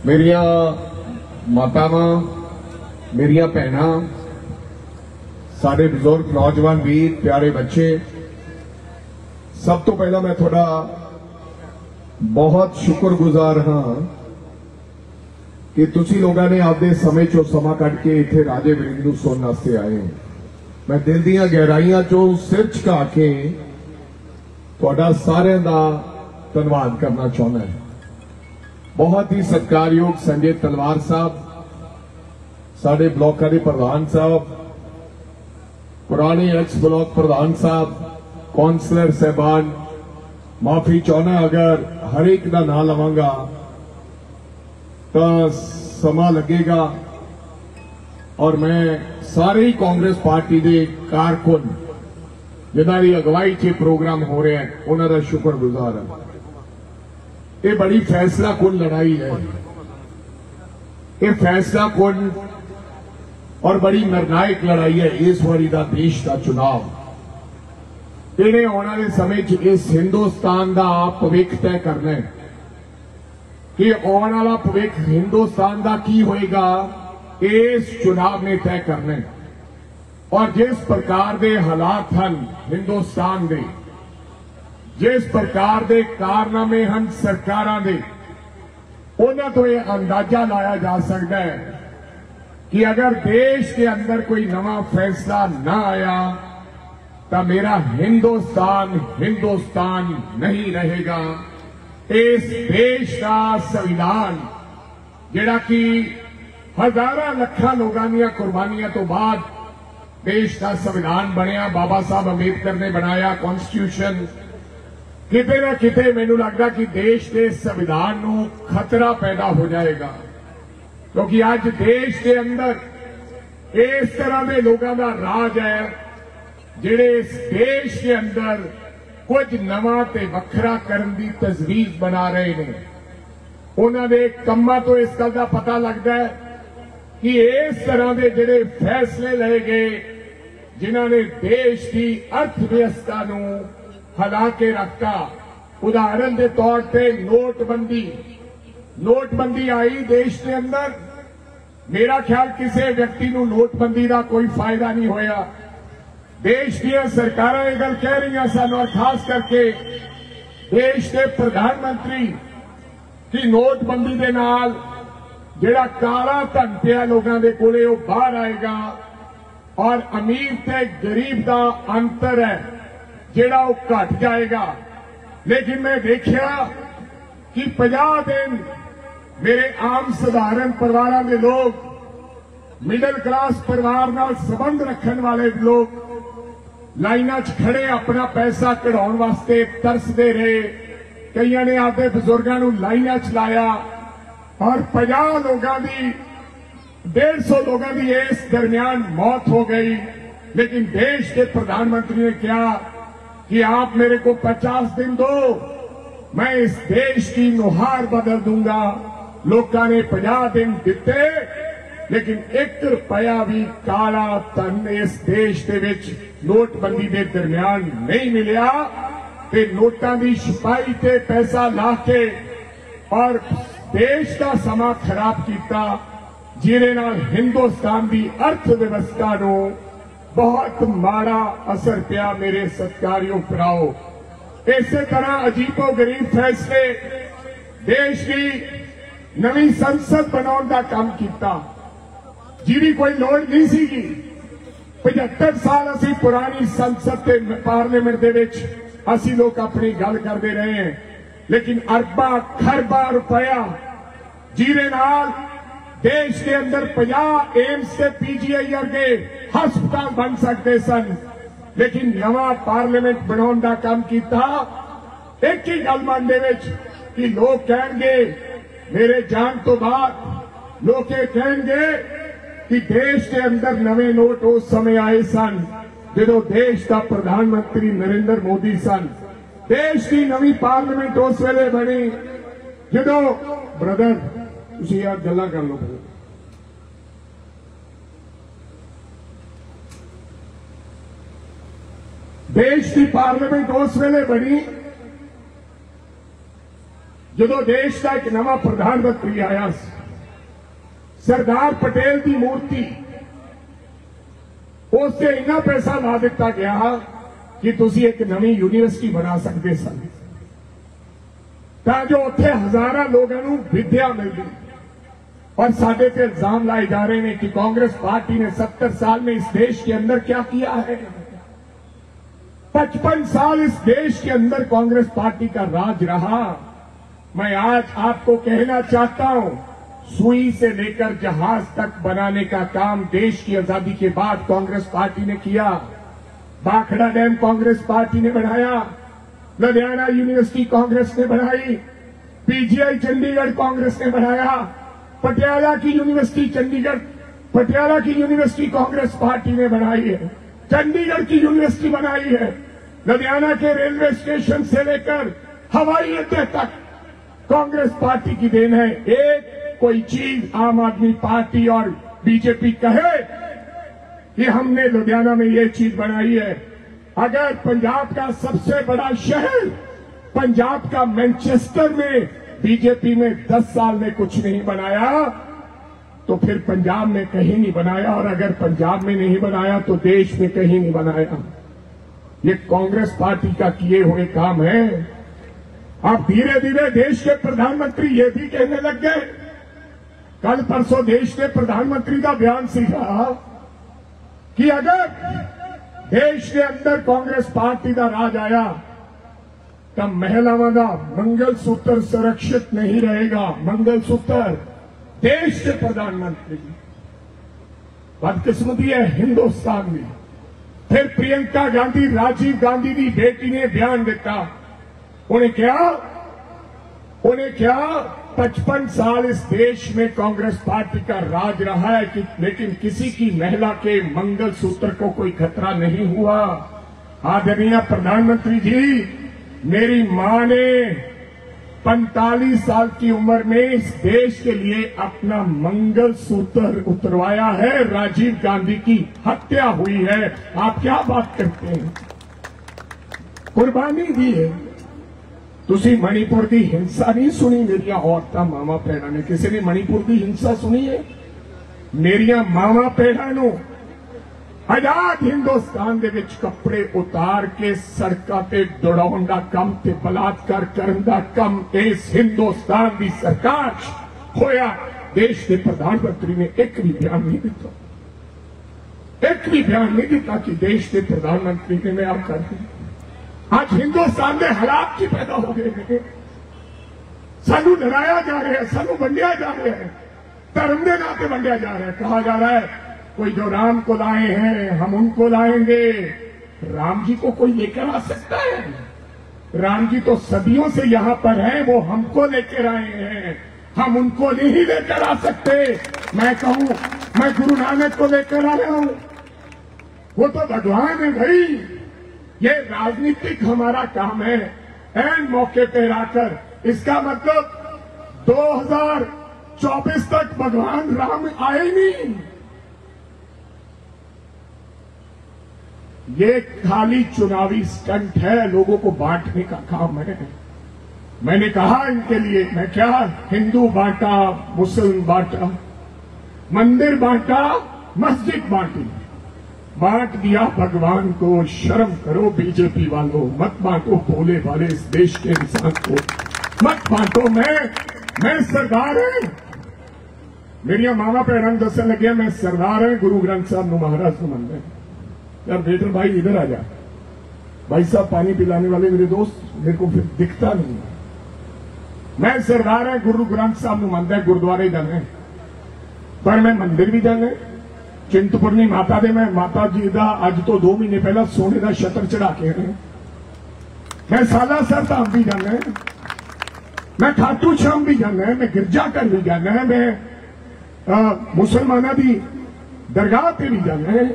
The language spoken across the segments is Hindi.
मेरिया मातावां, मेरिया भैनां, सारे बुजुर्ग, नौजवान, वीर, प्यारे बच्चे, सब तो पहला मैं थोड़ा बहुत शुक्रगुजार हाँ कि तुसी लोगों ने आपदे समय चो समा कट के इत्थे राजे वरिंद नूं सुनन वास्ते आए हो। मैं दिल दीआं गहराइयां चो सिर झुका के तुहाडा सारिआं दा धन्नवाद करना चाहुंदा है। बहुत ही सत्कारयोग संजय तलवार साहब, साडे ब्लॉकां दे प्रधान साहब, पुराने एक्स ब्लॉक प्रधान साहब, कौंसलर साहबान, माफी चाहना अगर हर एक का नाम लवांगा तो समा लगेगा। और मैं सारे ही कांग्रेस पार्टी के कारकुन जिन्हां दी अगवाई च प्रोग्राम हो रहा है उन्हां दा शुक्रगुजार हां। ये बड़ी फैसला कुन लड़ाई है, ये फैसला कुन और बड़ी निर्णायक लड़ाई है इस बारी का देश का चुनाव। इन्हें आने वाले समय च इस हिंदुस्तान का भविख तय करना है कि आने वाला भविख हिंदुस्तान का की होएगा, इस चुनाव ने तय करना है। और जिस प्रकार के हालात हैं हिंदुस्तान के, जिस प्रकार के कारनामे हैं सरकारां दे, उन्हां तो यह अंदाजा लाया जा सकता है कि अगर देश के अंदर कोई नवा फैसला ना आया तो मेरा हिंदुस्तान हिंदुस्तान नहीं रहेगा। इस देश का संविधान जिहड़ा कि हजारां लखां लोगों दी कुर्बानियां तो बाद देश का संविधान बनया, बाबा साहब अंबेडकर ने बनाया कॉन्स्टिट्यूशन, किते ना किते मैनूं लगदा कि देश के संविधान नूं खतरा पैदा हो जाएगा। क्योंकि आज देश के अंदर इस तरह के लोगों का राज है जिहड़े इस देश के अंदर कुछ नवा ते वखरा करन दी तजवीज बना रहे हैं। उन्हां दे कम्मां तो इस गल का पता लगता है कि इस तरह के जिहड़े फैसले लए गए जिन्हां ने देश की अर्थव्यवस्था नूं हिला के रखता। उदाहरण के तौर पर नोटबंदी आई देश के अंदर, मेरा ख्याल किसी व्यक्ति को नोटबंदी का कोई फायदा नहीं होया। देश की सरकारें ये गल कह रही सन और खास करके देश के प्रधानमंत्री की नोटबंदी के नाल जिहड़ा काला धन पिया लोगों के कोले वो बाहर आएगा और अमीर ते गरीब का अंतर है जिहड़ा वो घट जाएगा। लेकिन मैं देखा कि 50 दिन मेरे आम साधारण परिवारों के लोग, मिडिल क्लास परिवार नाल संबंध रखने वाले लोग लाइनां च खड़े अपना पैसा कढ़ाउण वास्ते तरसदे रहे। कईयां ने आपके बुजुर्गों को लाइनां च लाया और 50 लोगों की 150 लोगों की इस दरमियान मौत हो गई। लेकिन देश के प्रधानमंत्री ने कहा कि आप मेरे को 50 दिन दो, मैं इस देश की नुहार बदल दूंगा। लोगों ने 50 दिन दिते, लेकिन 1 रुपया भी काला धन इस देश के विच नोटबंदी के दरमियान नहीं मिलिया। ते नोटां की छपाई ते पैसा ला के और देश का समा खराब किया, जिहदे नाल हिंदुस्तान की अर्थव्यवस्था नूं बहुत माड़ा असर पिया। मेरे सत्कारयोग भराओ, इस तरह अजीबो गरीब फैसले देश की नवी संसद बनाने का काम किया जिहदी कोई लोड़ नहीं सी। 75 साल असी पुरानी संसद ते पार्लीमेंट दे विच असी लोग अपनी गल करते रहे हैं, लेकिन अरबा खरबा रुपया जिहदे नाल देश के अंदर 50 एम्स से पीजीआई वर्गे हस्पताल बन सकते सन। लेकिन नवा पार्लीमेंट बनाने का काम किया एक ही गल मन दे विच कि लोग कहेंगे मेरे जान तो बाद लोग ये कहेंगे कि देश के अंदर नवे नोट उस समय आए सन जो देश का प्रधानमंत्री नरेंद्र मोदी सन। देश की नवी पार्लीमेंट उस वेले बनी जो ब्रदर तुसीं यार गल्लां कर लो। देश की पार्लीमेंट उस वेले बनी ਜਦੋਂ ਦੇਸ਼ ਦਾ ਇੱਕ ਨਵਾਂ ਪ੍ਰਧਾਨ ਮੰਤਰੀ ਆਇਆ ਸਰਦਾਰ ਪਟੇਲ ਦੀ ਮੂਰਤੀ ਉਸ ਤੇ ਇੰਨਾ ਪੈਸਾ ਲਾ ਦਿੱਤਾ ਗਿਆ ਕਿ ਤੁਸੀਂ ਇੱਕ ਨਵੀਂ ਯੂਨੀਵਰਸਿਟੀ ਬਣਾ ਸਕਦੇ ਸਨ ਤਾਂ ਜੋ ਉੱਥੇ ਹਜ਼ਾਰਾਂ ਲੋਕਾਂ ਨੂੰ ਵਿਦਿਆ ਮਿਲਦੀ। और साडे पे इल्जाम लाए जा रहे हैं कि कांग्रेस पार्टी ने 70 साल में इस देश के अंदर क्या किया है। 55 साल इस देश के अंदर कांग्रेस पार्टी का राज रहा। मैं आज आपको कहना चाहता हूं, सुई से लेकर जहाज तक बनाने का काम देश की आजादी के बाद कांग्रेस पार्टी ने किया। भाखड़ा डैम कांग्रेस पार्टी ने बनाया, लुधियाना यूनिवर्सिटी कांग्रेस ने बनाई, पीजीआई चंडीगढ़ कांग्रेस ने बनाया, पटियाला की यूनिवर्सिटी चंडीगढ़ पटियाला की यूनिवर्सिटी कांग्रेस पार्टी ने बनाई है, चंडीगढ़ की यूनिवर्सिटी बनाई है, लुधियाना के रेलवे स्टेशन से लेकर हवाई अड्डे तक कांग्रेस पार्टी की देन है। एक कोई चीज आम आदमी पार्टी और बीजेपी कहे कि हमने लुधियाना में ये चीज बनाई है। अगर पंजाब का सबसे बड़ा शहर पंजाब का मैनचेस्टर में बीजेपी में 10 साल में कुछ नहीं बनाया तो फिर पंजाब में कहीं नहीं बनाया, और अगर पंजाब में नहीं बनाया तो देश में कहीं नहीं बनाया। ये कांग्रेस पार्टी का किए हुए काम है। अब धीरे धीरे देश के प्रधानमंत्री ये भी कहने लग गए। कल परसों देश ने प्रधानमंत्री का बयान सीखा कि अगर देश के अंदर कांग्रेस पार्टी का राज आया तब महिलाओं का मंगलसूत्र सुरक्षित नहीं रहेगा। मंगलसूत्र देश के प्रधानमंत्री बदकिस्मती है हिंदुस्तान में। फिर प्रियंका गांधी राजीव गांधी की बेटी ने बयान दिता। उन्हें क्या 55 साल इस देश में कांग्रेस पार्टी का राज रहा है लेकिन किसी की महिला के मंगलसूत्र को कोई खतरा नहीं हुआ। आदरणीय प्रधानमंत्री जी, मेरी मां ने 45 साल की उम्र में इस देश के लिए अपना मंगलसूत्र उतरवाया है। राजीव गांधी की हत्या हुई है, आप क्या बात करते हैं। कुर्बानी दी है। तुसी मणिपुर की हिंसा नहीं सुनी मेरिया औरतां मावा भैणां ने? किसी ने मणिपुर की हिंसा सुनी है? मेरिया मावा भैणां नूं आजाद हिंदुस्तान दे विच कपड़े उतार के सड़कां ते दौड़ाउण दा कम ते बलात्कार करन दा कम इस हिंदुस्तान की सरकार होया। देश के प्रधानमंत्री ने एक भी बयान नहीं दिता, एक भी बयान नहीं दिता कि देश के प्रधानमंत्री ने मैं आप कर दी। आज हिंदुस्तान के हालात की पैदा हो गए हैं। सानू डराया जा रहा है, सानू वंडिया जा रहा है, धर्म के नाम पे वंडिया जा रहा है। कहा जा रहा है कोई जो राम को लाए हैं हम उनको लाएंगे। राम जी को कोई लेकर आ सकता है? राम जी तो सदियों से यहां पर हैं, वो हमको लेकर आए हैं, हम उनको नहीं लेकर आ सकते। मैं कहूं मैं गुरु नानक को लेकर आया हूं, वो तो भगवान है भाई। ये राजनीतिक हमारा काम है एन मौके पे आकर। इसका मतलब 2024 तक भगवान राम आए नहीं। ये खाली चुनावी स्टंट है, लोगों को बांटने का काम है। मैंने कहा इनके लिए, मैं क्या हिंदू बांटा, मुस्लिम बांटा, मंदिर बांटा, मस्जिद बांटी, बांट दिया भगवान को। शर्म करो बीजेपी वालों, मत बांटो भोले वाले इस देश के इंसान को, मत बांटो। मैं सरदार है। मेरिया मावा भैन दसन लगे मैं सरदार है, गुरु ग्रंथ साहब नू महाराज को मनते हैं। यार बेटर भाई इधर आ जा, भाई साहब पानी पिलाने वाले मेरे दोस्त, मेरे को फिर दिखता नहीं है। मैं सरदार है, गुरु ग्रंथ साहब नू मनता है, गुरुद्वारे जाने पर मैं मंदिर भी जाने। चिंतपूर्णी माता दे मैं माता जी का अज तो 2 महीने पहला सोने का छत्र चढ़ा के आए। मैं सालासर धाम भी जाना, मैं खाटू श्याम भी जाना, मैं गिरजाघर भी जाना, मैं मुसलमाना की दरगाह पे भी जाना है।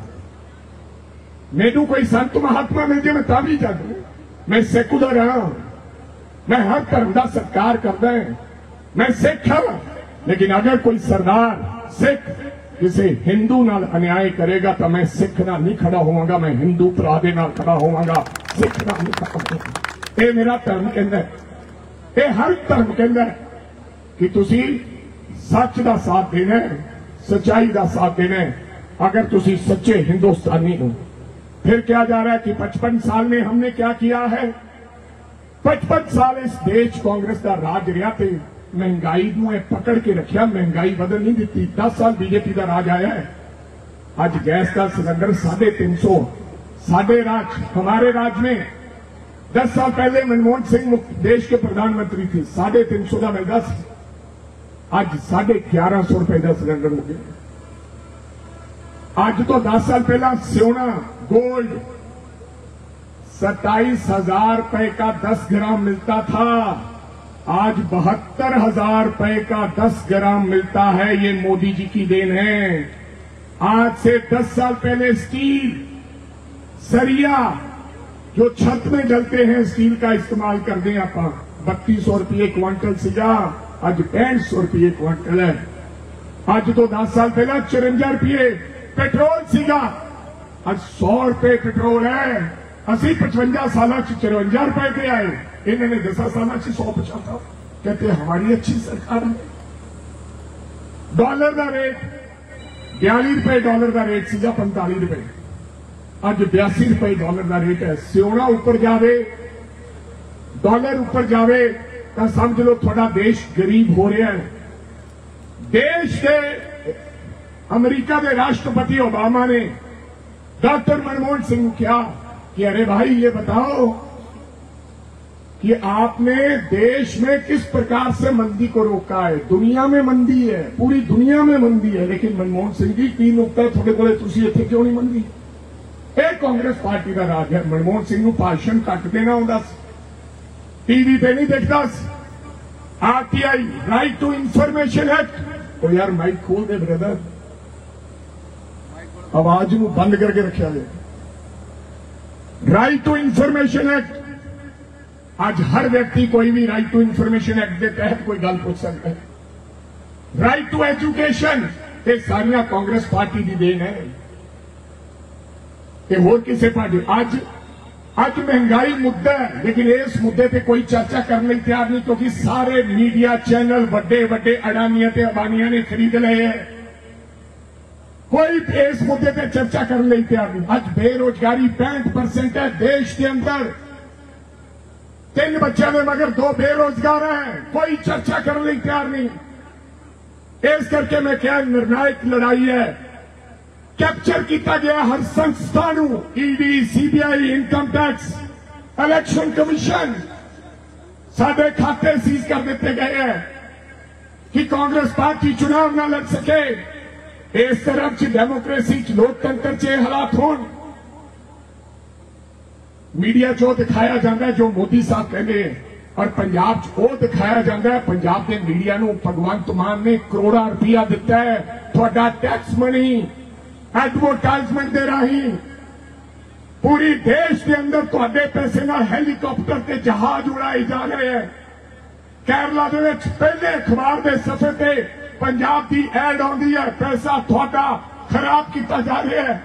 मैनू कोई संत महात्मा मिल जाए मैं ता भी जाना। मैं सैकुलर हाँ, मैं हर धर्म का सत्कार करता है, मैं सिख हाँ। लेकिन अगर कोई सरदार सिख किसी हिंदू नाल अन्याय करेगा तो मैं सिख नाल नहीं खड़ा होवांगा, मैं हिंदू भरा दे नाल खड़ा होवांगा, सिख नाल नहीं खड़ा होवांगा। ये मेरा धर्म कहता है, ये हर धर्म कहता है कि तुसी सच का साथ देना है, सच्चाई का साथ देना है। अगर तुसी सच्चे हिंदुस्तानी हो, फिर क्या जा रहा है कि 55 साल में हमने क्या किया है। 55 साल इस देश कांग्रेस का राज रहा थे, महंगाई नूं पकड़ के रखा, महंगाई बदल नहीं दी। 10 साल बीजेपी का राज आया है। आज गैस का सिलेंडर 350, साढ़े राज, हमारे राज में 10 साल पहले मनमोहन सिंह देश के प्रधानमंत्री थे, 350 का मिलता, आज 1150 रुपए का सिलेंडर हो गया। आज तो 10 साल पहला सोना गोल्ड 27,000 रुपए का 10 ग्राम मिलता था, आज 72,000 रुपए का 10 ग्राम मिलता है। ये मोदी जी की देन है। आज से 10 साल पहले स्टील, सरिया जो छत में डलते हैं, स्टील का इस्तेमाल करते हैं आप, 3200 रुपये क्विंटल सीगा, आज 6500 रुपये क्विंटल है। आज तो 10 साल पहले 54 रुपये पेट्रोल सीगा, आज 100 रुपये पेट्रोल है। असी 55 साल 54 रुपए पे आए, इन्होंने 10 साल 150। कहते हमारी अच्छी सरकार है। डॉलर का रेट 42 रुपए डॉलर का रेट सीगा, 45 रुपए, आज 82 रुपए डॉलर का रेट है। सोना ऊपर जावे, डॉलर ऊपर जावे तो समझ लो थोड़ा देश गरीब हो रहा है। देश के अमेरिका के राष्ट्रपति ओबामा ने डॉक्टर मनमोहन सिंह को किया कि अरे भाई ये बताओ कि आपने देश में किस प्रकार से मंदी को रोका है। दुनिया में मंदी है, पूरी दुनिया में मंदी है, लेकिन मनमोहन सिंह जी 3 नुकता थोड़े बोले तुसी इत्थे क्यों नहीं मंदी। एक कांग्रेस पार्टी का राज है। मनमोहन सिंह को भाषण घट देना होंदा, टीवी पे नहीं देखता। RTI right to information act, तो यार माइक खोल दे ब्रदर, आवाज को बंद करके रखा जाए। राइट टू इंफॉर्मेशन एक्ट, आज हर व्यक्ति कोई भी राइट टू इंफॉर्मेशन एक्ट के तहत कोई गल पूछ सकता है। राइट टू एजुकेशन, ये सारियां कांग्रेस पार्टी की देन है, ये होर किसी पार्टी। आज महंगाई मुद्दा है, लेकिन इस मुद्दे पे कोई चर्चा करने को तैयार नहीं, क्योंकि सारे मीडिया चैनल बड़े बड़े अडानिया ते अंबानिया ने खरीद लए हैं। कोई इस मुद्दे पे चर्चा करने को तैयार नहीं। आज बेरोजगारी 65% है देश के अंदर, 3 बच्चों में मगर 2 बेरोजगार हैं, कोई चर्चा करने को तैयार नहीं। इस करके मैं क्या निर्णायक लड़ाई है। कैप्चर किया गया हर संस्था, ED, CBI, income tax, election commission, साढ़े खाते सीज कर देते गए हैं कि कांग्रेस पार्टी चुनाव न लड़ सके। इस तरफ डेमोक्रेसी लोकतंत्र च हालात हो। मीडिया चो दिखाया जाता है जो मोदी साहब कहते हैं, और पंजाब च वो दिखाया जाता है। पंजाब के मीडिया को भगवंत मान ने करोड़ा रुपया दिता है, थोड़ा टैक्स मनी एडवरटाइजमेंट दे राही पूरी देश के अंदर थोड़े पैसे नाल हैलीकॉप्टर के जहाज उड़ाए जा रहे हैं। केरला दे विच पहले अखबार के सफे पे पंजाब की एड आउंदी है, पैसा थोड़ा खराब किया जा रहा है।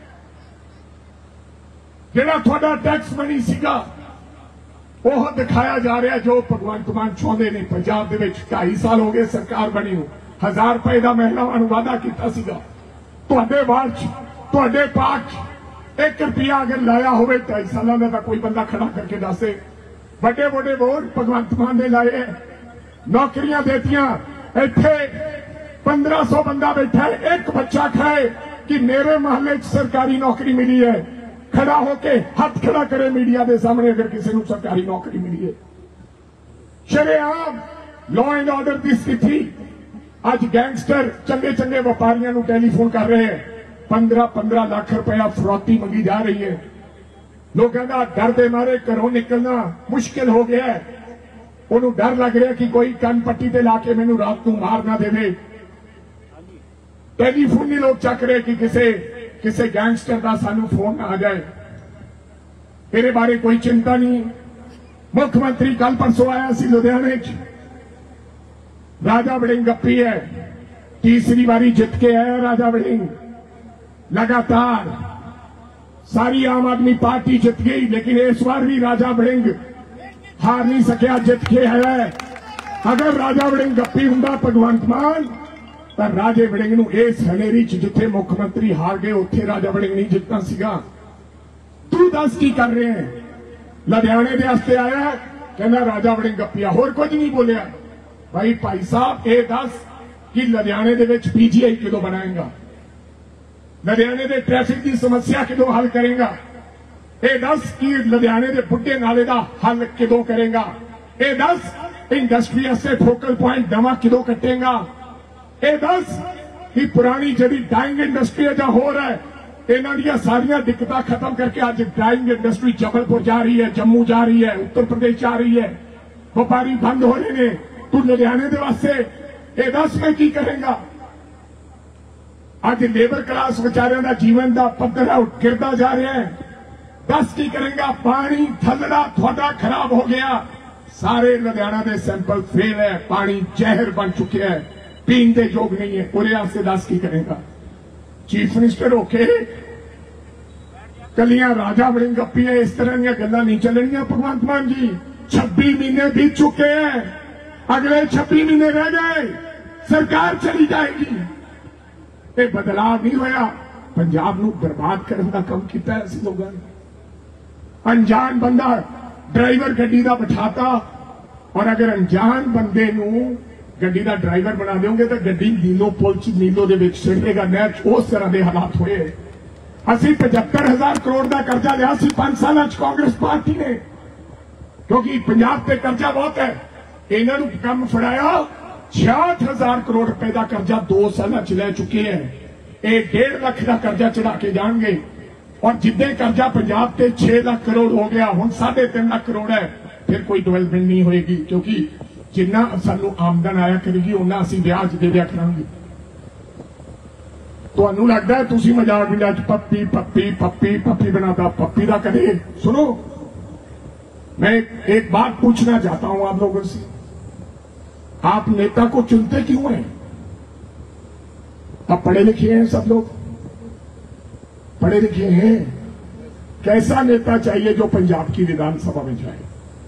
जिहड़ा थोड़ा टैक्स मनी सीगा वो दिखाया जा रहा है जो भगवंत मान चाहते ने। पंजाब दे विच 2.5 साल हो गए सरकार बनी हो, 1000 रुपए का महिलावां नूं वादा कीता सीगा। तुहाडे वार्ड तुहाडे पार्ट 1 रुपया अगर लाया हो 2.5 सालों में तो कोई बंदा खड़ा करके दसे। बड़े बड़े वोट भगवंत मान ने लाए, नौकरियां देतियां। इत्थे 1500 बंदा बैठा है, एक बच्चा खाए कि मेरे महल्ले सरकारी नौकरी मिली है, खड़ा होके हाथ खड़ा करे मीडिया के सामने अगर किसी को सरकारी नौकरी मिली है। शरेआम लॉ एंड ऑर्डर की स्थिति। आज गैंगस्टर चंगे चंगे व्यापारियों को टेलीफोन कर रहे हैं, 15-15 लाख रुपया फरौती मंगी जा रही है। लोगों का डर के मारे घरों निकलना मुश्किल हो गया है। उन्होंने डर लग रहा कि कोई कन पट्टी ते लाके मैनू रात को मार ना देवे। टेलीफोन नहीं लोग चक रहे कि किसी गैंगस्टर का सानू फोन आ जाए। मेरे बारे कोई चिंता नहीं। मुख्यमंत्री कल परसों आया सी लुधियाने, राजा वड़िंग गप्पी है, तीसरी बारी जित के आया राजा वड़िंग। लगातार सारी आम आदमी पार्टी जित गई, लेकिन इस बार भी राजा वड़िंग हार नहीं सकिया, जित के आया। अगर राजा वड़िंग गप्पी हुंदा भगवंत मान तो राजे वड़िंग नूं इस हनेरी च जिथे मुख्यमंत्री हार गए उत्थे राजा वड़िंग नहीं जितना सीगा। तू दस की कर रहे हैं? लुधियाने दे वास्ते आया, कहना राजा वड़िंग गप्पिया, होर कुछ नहीं बोलिया। भाई साहब ये दस कि लुधियाने दे विच पीजीआई कदों बनाएगा, लुधियाने दे ट्रैफिक की समस्या कदों हल करेगा, ये दस कि लुधियाने दे बुढ़े नाले का हल कदों करेगा, ये दस इंडस्ट्री से फोकल पॉइंट नवा कदों कटेगा, ये दस कि पुरानी जी डाइंग इंडस्ट्री जो हो रहा है इन्हां दी सारियां दिक्कतां खत्म करके अज डाइंग इंडस्ट्री जबलपुर जा रही है, जम्मू जा रही है, उत्तर प्रदेश जा रही है, व्यापारी बंद हो रहे हैं। तू लुधियाने दे वास्ते ये दस में की करेगा? अज लेबर क्लास बेचारियों का जीवन का पद्धर गिरता जा रहा है, दस की करेगा? पानी थलड़ा थोड़ा खराब हो गया, सारे लुधियाना के सैंपल फेल है, पानी जहर बन चुके हैं, पीने के योग नहीं है, पूरे वास्ते दस की करेगा? चीफ मिनिस्टर होके कलियां राजा वड़िंग गप्पी है, इस तरह दी गल्लां नहीं चलनियां। भगवंत मान जी 26 महीने बीत चुके हैं, अगले 26 महीने रह गए, सरकार चली जाएगी। ये बदलाव नहीं होया, पंजाब नूं बर्बाद करने का काम किया है असीं लोगों ने। अनजान बंदा ड्राइवर गड्डी का बिठाता, और अगर अनजान बंदे नूं गड्डी का ड्राइवर बना दोगे तो गड्डी नीलो पुल च नीलो दे विच सिड़ेगा, नहर च उस तरह के हालात होए। असीं 75,000 करोड़ का कर्जा लिया सी 5 साल कांग्रेस पार्टी ने, क्योंकि पंजाब पे कर्जा बहुत है। इन्हां नूं कम फड़ाया 66,000 करोड़ रुपए का कर्जा 2 साल च ले चुके हैं। ये 1.5 लाख का कर्जा चढ़ा के जाएंगे, और जिद्दे कर्जा पंजाब से 6 लाख करोड़ हो गया, हुण 3.5 लाख करोड़ है, फिर कोई डेवलपमेंट नहीं होएगी, क्योंकि जिन्ना सानू आमदन आया करेगी उन्ना असीं ब्याज दे दिया करांगे। तुहानू लगदा है तुसीं मजाक विच पप्पी पप्पी पप्पी पप्पी बनाता, पप्पी का कदे सुनो। मैं एक बात पूछना चाहता हूं आप लोगों से, आप नेता को चुनते क्यों हैं? आप पढ़े लिखे हैं, सब लोग पढ़े लिखे हैं। कैसा नेता चाहिए जो पंजाब की विधानसभा में जाए,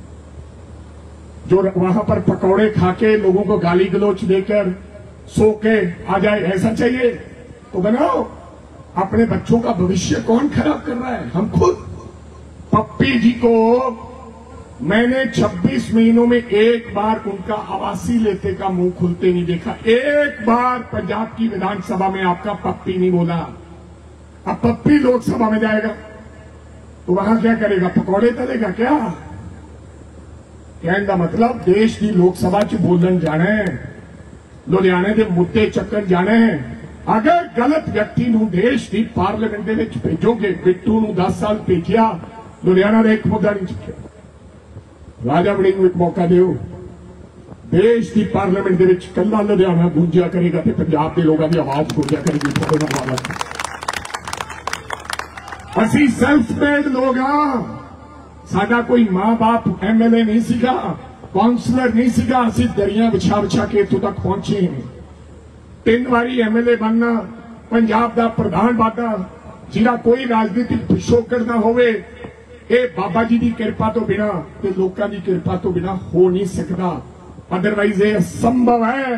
जो वहां पर पकौड़े खाके लोगों को गाली गलोच देकर सो के आ जाए, ऐसा चाहिए तो बनाओ। अपने बच्चों का भविष्य कौन खराब कर रहा है? हम खुद। पप्पी जी को मैंने 26 महीनों में एक बार उनका आवासी लेते का मुंह खुलते नहीं देखा। एक बार पंजाब की विधानसभा में आपका पप्पी नहीं बोला। अब पप्पी लोकसभा में जाएगा तो वहां क्या करेगा? पकौड़े तलेगा क्या? कहने का मतलब देश की लोकसभा च बोलन जाना है, लुधियाने के मुद्दे चक्कर जाना है। अगर गलत व्यक्ति नूं देश की पार्लीमेंट दे विच भेजोगे, बिट्टू नूं 10 साल भेजिया, लुधियाना का एक मुद्दा नहीं चुकिया। राजा वड़िंग नूं एक मौका दिओ, देश की पार्लीमेंट दे विच कल्ला लुधियाना गूंजिया करेगा तो पंजाब के लोगों की आवाज गूंजिया करेगी। असीं सेल्फ मेड लोग हाँ, साडा कोई मां बाप MLA नहीं सीगा, काउंसलर नहीं सीगा, असीं दरियां बिछा बिछा के इत्थों तक पहुंचे हैं। 3 बारी MLA बनना, पंजाब का प्रधान बनना, जिहदा कोई राजनीतिक पिछोकड़ ना होवे, ये बाबा जी की कृपा तो बिना ते लोकां की कृपा तो बिना हो नहीं सकता। अदरवाइज ये असंभव है।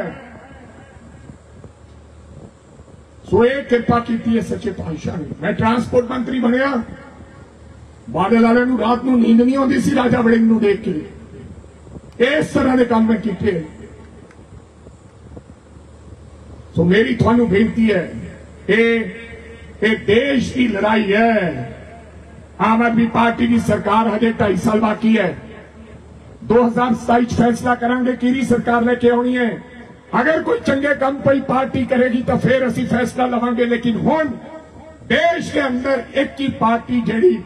सो ये कृपा की है सच्चे पातशाह ने। मैं ट्रांसपोर्ट मंत्री बनया, बादल वाले नूं रात नूं नींद नहीं आती सी राजा वड़िंग नूं देख के। इस तरह के काम मैं किए। सो मेरी थानू बेनती है, ये देश की लड़ाई है। आम आदमी पार्टी की सरकार हजे 2.5 साल बाकी है। 2027 फैसला करांगे किहड़ी सरकार लेके आनी है। अगर कोई चंगे काम कोई पार्टी करेगी तो फिर असीं फैसला लवांगे, लेकिन हुण देश के अंदर एक ही पार्टी जिहड़ी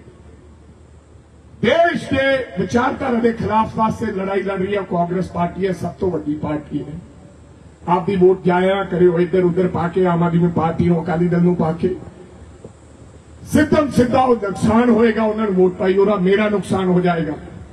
देश के विचारधारा के खिलाफ वास्ते लड़ाई लड़ रही है, कांग्रेस पार्टी है, सब तो वड्डी पार्टी है। आपकी वोट जाया करो इधर उधर पाके, आम आदमी पार्टी अकाली दल पाके, सीधा नुकसान होएगा। उन्होंने वोट पाई और मेरा नुकसान हो जाएगा।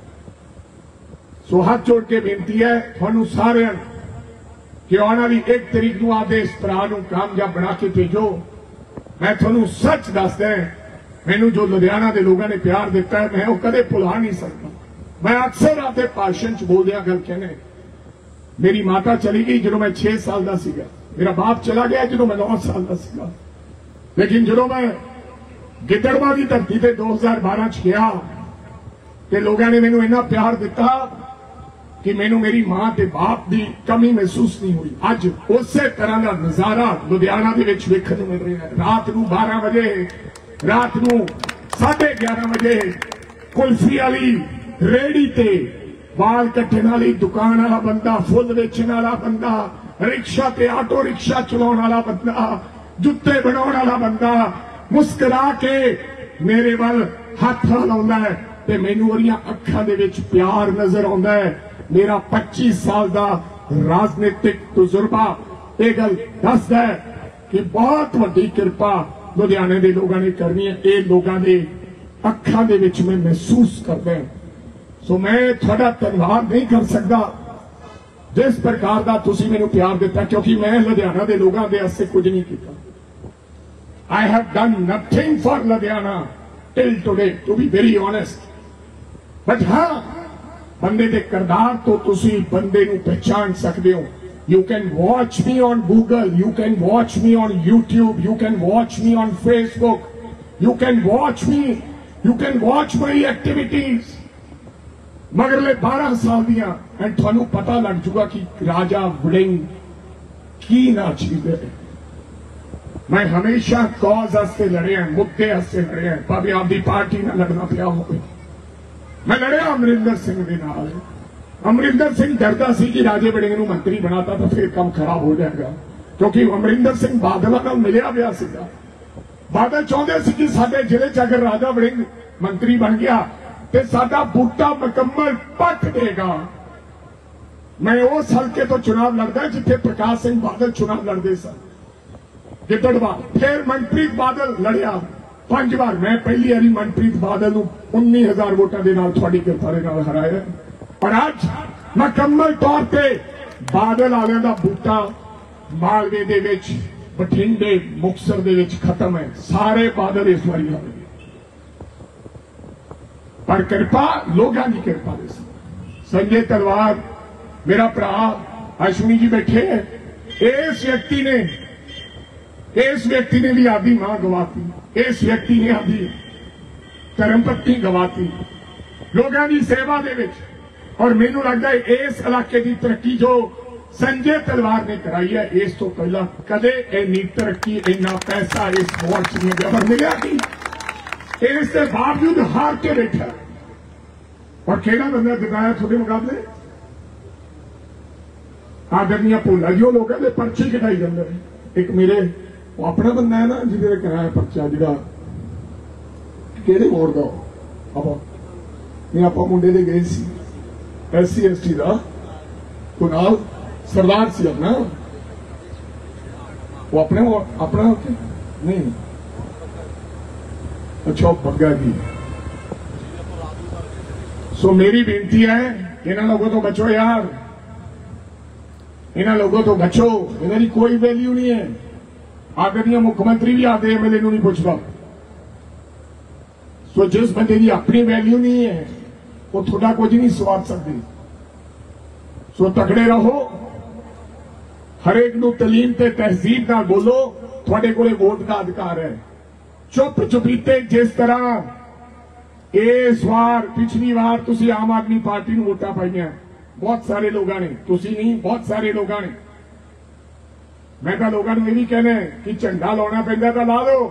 सो हाथ जोड़ के बेनती है थानू सारे कि आने वाली 1 तारीख को आदे इस भरा नूं कामयाब बना के भेजो। मैं थानू सच दसदा, मैनू जो लुधियाना के लोगों ने प्यार दिता है मैं वो कदे भुला नहीं सकता। मैं अक्सर आपके भाषण च बोलदिया गल कहने, मेरी माता चली गई जो मैं 6 साल का सीगा, मेरा बाप चला गया जो मैं 9 साल का सीगा, लेकिन जो मैं गिद्दड़वा की धरती से 2012 च गया तो लोगों ने मैनू इन्ना प्यार दिता कि मैनू मेरी मां ते बाप की कमी महसूस नहीं हुई। अज उस तरह का नजारा लुधियाना के वेखण नूं मिल रहा है। रात को 12 बजे, रात को 11:30 बजे कुल्फी वाली रेहड़ी ते बाल कट्टण वाली दुकान वाला बंदा, फुल वेचण वाला बंदा, रिक्शा ते ऑटो रिक्शा चलाने वाला बंदा, जुत्ते बनाने वाला बंदा मुस्कुरा के मेरे वाल हाथ हिलाउंदा है ते मैनू ओहदियां अखां दे विच प्यार नजर आउंदा है। मेरा 25 साल का राजनीतिक तजुर्बा यह गल दसदा है कि बहुत वड्डी किरपा लुधियाने के लोगों ने करनी है। ये लोगों के अखां दे विच मैं महसूस करदा है। सो मैं थोड़ा धन्यवाद नहीं कर सकता जिस प्रकार का तुसी मैनू प्यार दिता, क्योंकि मैं लुधियाना के लोगों के वास्ते कुछ नहीं किया। I have done nothing for Ludhiana till today, to be very honest. But हाँ, बंदे के किरदार तो तुसी बंदे नू पहचान सकते हो। You can watch me on Google, you can watch me on YouTube, you can watch me on Facebook, you can watch me, you can watch my activities मगरले 12 साल दियां, एंड थानू पता लग जूगा कि राजा वड़िंग की ना चीज है। मैं हमेशा कॉज वास्ते लड़े हैं, मुद्दे वास्ते लड़े हैं, भावे आपकी पार्टी ना लड़ना पिया हो। मैं लड़िया अमरिंदर सिंह के नाल। अमरिंदर सिंह डरता सी कि राजे वड़िंग नूं मंत्री बनाता तो फिर काम खराब हो जाएगा, क्योंकि अमरिंदर सिंह बादल नाल मिलिया हुआ सीगा। बादल चाहते सी कि साडे जिले च अगर राजा वड़िंग मंत्री बन गया तो साडा बूटा मुकम्मल पट देगा। मैं उस हल्के तो चुनाव लड़दा जिथे प्रकाश सिंह बादल चुनाव लड़ते सन, गिद्दड़वा। फिर मनप्रीत बादल लड़िया 5 बार। मैं पहली बारी मनप्रीत बादल नूं 19,000 वोटां दे नाल तुहाडी किरपा दे नाल हराया, और अज मुकम्मल तौर पे बादल वालियां दा बूटा मालवे दे विच, बठिंडे, मुक्तसर दे विच खत्म है। सारे बादल इस बारी आ गए, पर कृपा लोगों की कृपा दे। संजय तलवार मेरा भरा अश्विनी जी बैठे हैं। इस व्यक्ति ने भी आदि मां गवाती, इस व्यक्ति ने आदि धर्मपत्नी गवाती लोगों की सेवा दे विच। और मैनू लगता है इस इलाके की तरक्की जो संजय तलवार ने कराई है, इस तो पहला कदे इन्नी तरक्की, इन्ना पैसा इस वोट में जबर मिला कि इसके बावजूद हार के बैठा। और केड़ा बंदा दिखाया थोड़े मुकाबले आदरणीय भोला जी, लोगों के पर्ची कटाई जाते हैं। एक मेरे वो अपना बंदा है ना जिसे कराया पर्चा, जो कि वोट का आप मुंडे दे गए SC ST का तो नाल सरदार से अपना वो अपना नहीं, अच्छा बग्गा जी। सो मेरी बेनती है, इन्होंने लोगों तो बचो यार, इन्होंने लोगों तो बचो, इन्होंने कोई वैल्यू नहीं है। आदरणीय मुख्यमंत्री भी आते MLA नहीं पूछता। सो जिस बंदे की अपनी वैल्यू नहीं है वो थोड़ा कुछ नहीं स्वाद सकते। सो तगड़े रहो, हरेक नूं तलीम ते तहजीब नाल बोलो, थोड़े कोले वोट का अधिकार है। चुप चुपीते जिस तरह इस बार पिछली बार तुसी आम आदमी पार्टी नूं वोटां पाईयां, बहुत सारे लोगों ने, तुसी नहीं बहुत सारे लोगों ने। मैं तो लोगों को यह भी कहना है कि झंडा लाना पैंदा तो ला दो,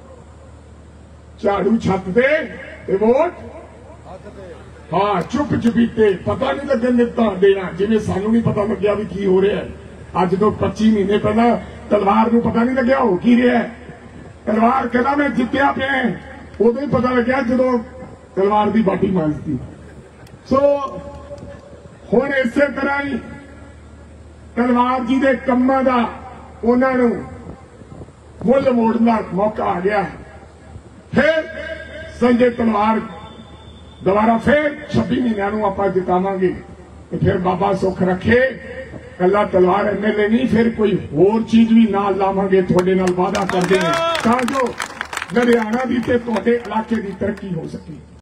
झाड़ू छत दे वोट हाँ चुप चुपीते, पता नहीं लगन दिता देना, जिवें सानू नहीं पता लग्या भी की हो रहा है। अज तो 25 महीने पहला तलवार नूं पता नहीं लग्या हो की रहा है। तलवार कहना मैं जितया पिया, उदों ही पता लग्या जो तलवार की बाटी मांजती। सो हुण इसे तरह ही तलवार जी के कम्मां दा उन्होंने मुल मोड़न का मौका आ गया। फिर संजय तलवार दोबारा फिर 26 महीनों आप जितावांगे, तो फिर बाबा सुख रखे कला तलवार MLA नहीं, फिर कोई होर चीज भी नाल लावांगे, थोड़े नाल वादा करते हैं ताकि लुधियाना की ते तुहाडे इलाके की तरक्की हो सके।